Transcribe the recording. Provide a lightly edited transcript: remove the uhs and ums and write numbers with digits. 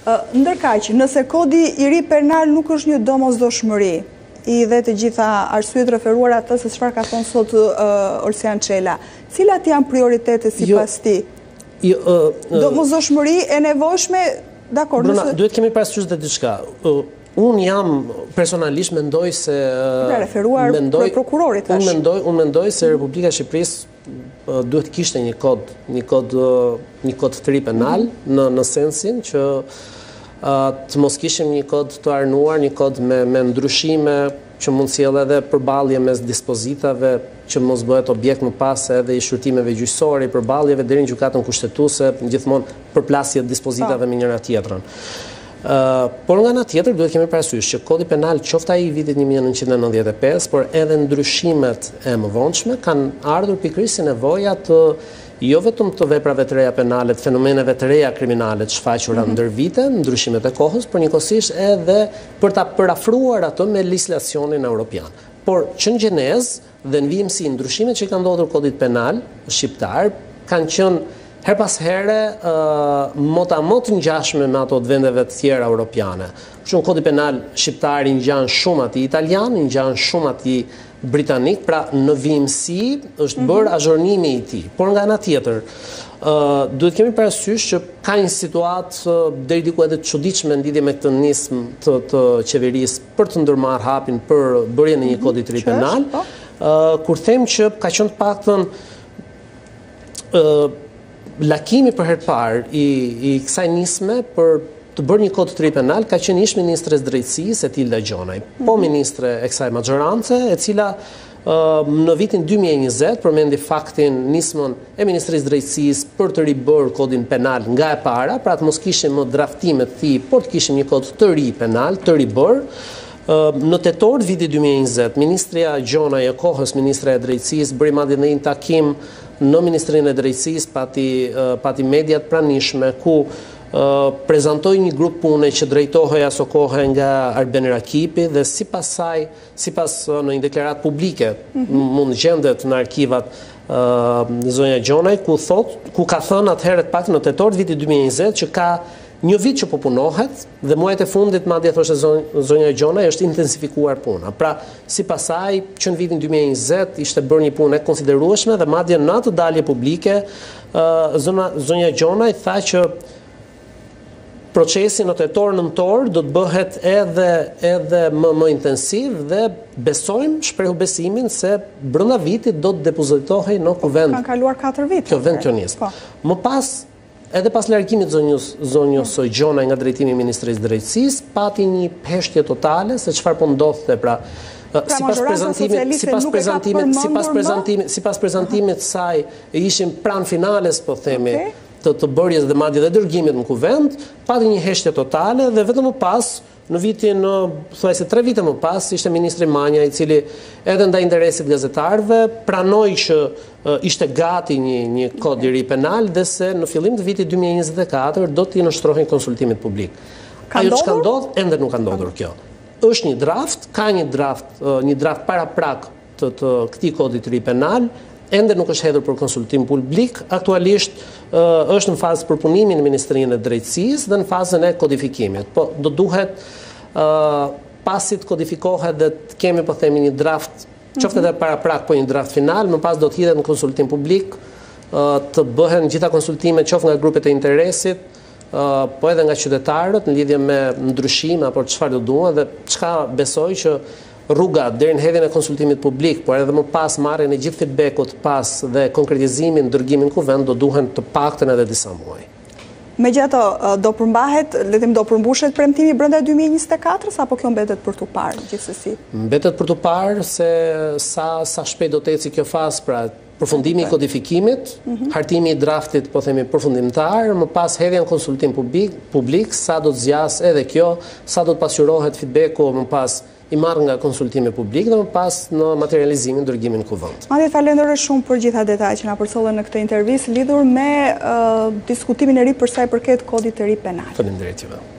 Ndërkaq, nëse kodi i ri penal nuk është një domosdoshmëri, i dhe të gjitha arsyet referuar atë se çfarë ka thënë sot Olsian Çela, cilat janë prioritetet sipas ti? Domosdoshmëri e nevojshme, dakor, Bruna, duhet kemi parasysh dhe diçka. Unë jam personalisht mendoj se referuar për prokurorit tash. Unë mendoj se Republika e Shqipërisë duhet kishte një kod të ri penal në sensin që të mos kishim një kod të arnuar, një kod me ndryshime që mund sjellë edhe përballje mes dispozitave, që mos bëhet objekt më pas edhe i shqyrtimeve gjyqësore, i përballjeve deri në gjykatën kushtetuese, gjithmonë përplasje dispozitave me njëra tjetrën. Por nga ana tjetër duhet kemi parasysh që Kodi Penal, qoftë ai i vitit 1995, por edhe ndryshimet e mëvonshme kanë ardhur pikërisht si nevoja të jo vetëm të veprave të reja penale, të fenomeneve të reja kriminale të shfaqura ndër vite, ndryshimet e kohës, por njëkohësisht edhe për ta përafruar ato me legislacionin evropian. Por që në gjenezë dhe në vijimsi ndryshimet që kanë ndodhur Kodit Penal shqiptar kanë qenë her pas here motamot ngjashme me ato të vendeve të tjera europiane. Kështu Kodi Penal shqiptar i ngjan shumë atij italian, i ngjan shumë atij britanik, pra në vijimsi është bërë azhornimi i tij. Por nga ana tjetër, duhet kemi parasysh që ka një situatë deri diku edhe të çuditshme në lidhje me këtë nismë të qeverisë për të ndërmarrë hapin për bërjen e një kodi të ri penal, kur them që ka qenë të paktën lakimi për herë parë i kësaj nisme për të bërë një kod të ri penal ka qenë ish ministres drejtësisë Etilda Gjonaj, po ministre e kësaj maxorance, e cila në vitin 2020 përmendi faktin nismën e Ministrisë Drejtësisë për të ribërë kodin penal nga e para, pra të mos kishim më draftimet të tij, por të kishim një kod të ri penal, të ribërë. Në tetor viti 2020, Ministria Gjonaj e kohës Ministre e Drejtësisë bëri madje një takim në Ministrinë e Drejtësisë, pati mediat pranishme, ku prezantoi një grup pune që drejtohej aso kohë nga Arben Rakipi dhe sipas në një deklaratë publike mund gjendet në arkivat zonja Gjonaj, ku ka thënë atëherë pak në tetor viti 2020 që ka një vit që po punohet dhe muajt e fundit madje thoshte zonja Gjonaj është intensifikuar puna. Pra, sipas saj që në vitin 2020 ishte bërë një punë e konsiderueshme dhe madje në atë dalje publike zonja Gjonaj tha që procesi në tetor-nëntor do të bëhet edhe më intensiv dhe besojmë, shprehu besimin se brenda vitit do të depozitohej në kuvend. Kanë kaluar 4 vite. Kjo vend kjo nis. Më pas, edhe pas largimit zonjës Gjonaj nga drejtimi i Ministrisë Drejtësisë, pati një peshje totale se çfarë po ndodhte, pra sipas prezantimit saj ishim pranë finales, po themi, të bërjes dhe madje dhe dërgimit në kuvend, pati një heshtje totale dhe vetëm më pas, në vitin, thuajse 3 vite më pas, ishte Ministri Manja, i cili edhe ndaj interesit gazetarëve pranoi që ishte gati një kod i ri penal dhe se në fillim të vitit 2024 do t'i nënshtrohen konsultimit publik. Ajo që ka ndodhur, ende nuk ka ndodhur kjo. Është një draft, ka një draft para prak të këtij kodi të ri penal, ende nuk është hedhur për konsultim publik, aktualisht është në fazë përpunimi në Ministrinë e Drejtësisë dhe në fazën e kodifikimit. Po do duhet pasi të kodifikohet dhe të kemi po themi një draft, qoftë edhe para prak, po një draft final, më pas do të hidhet në konsultim publik, të bëhen gjitha konsultimet qoftë nga grupet e interesit, po edhe nga qytetarët në lidhje me ndryshime apo çfarë do duan dhe çka besoj që rruga deri në hedhjen e konsultimit publik, por edhe më pas marrjen e gjithë feedbackut pas dhe konkretizimin, dërgimin kuvend do duhen të paktën edhe disa muaj. Megjithatë, do përmbahet, le të them, do përmbushet premtimi brenda 2024 apo kjo mbetet për tu parë gjithsesi? Mbetet për tu parë se sa shpejt do të ecë kjo fazë, pra përfundimi i kodifikimit, hartimi i draftit, po themi përfundimtar, më pas hedhja në konsultim publik, sa do të zjas edhe kjo, sa do të pasqyrohet feedbacku më pas i marrë nga konsultime publik dhe më pas në materializimin dërgimin kuvend. Madje falenderoj shumë për gjitha detajet që na përsollën në këtë intervistë lidhur me diskutimin e ri për sa i përket kodit të ri penal. Faleminderit juve.